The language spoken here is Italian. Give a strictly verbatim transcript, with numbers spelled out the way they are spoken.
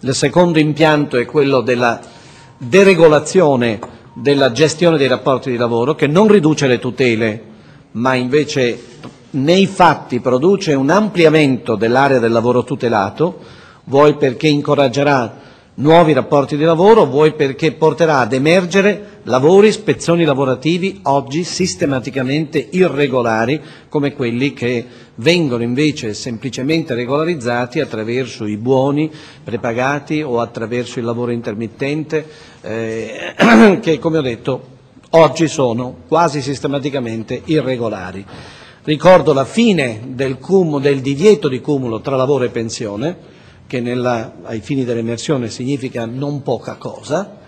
Il secondo impianto è quello della deregolazione della gestione dei rapporti di lavoro, che non riduce le tutele, ma invece nei fatti produce un ampliamento dell'area del lavoro tutelato, vuoi perché incoraggerà nuovi rapporti di lavoro, vuoi perché porterà ad emergere lavori, spezzoni lavorativi oggi sistematicamente irregolari, come quelli che vengono invece semplicemente regolarizzati attraverso i buoni prepagati o attraverso il lavoro intermittente, eh, che come ho detto oggi sono quasi sistematicamente irregolari. Ricordo la fine del, cumulo, del divieto di cumulo tra lavoro e pensione, che nella, ai fini dell'emersione significa non poca cosa,